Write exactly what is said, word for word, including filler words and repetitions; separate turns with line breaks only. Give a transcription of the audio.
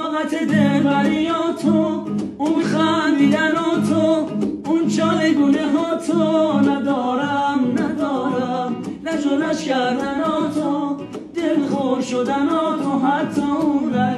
طاقت دلبری ها تو، اون خندیدن ها تو، اون چالگونه ها تو ندارم ندارم، لج و لج کردن ها تو، دل خور شدن ها تو، حتی اون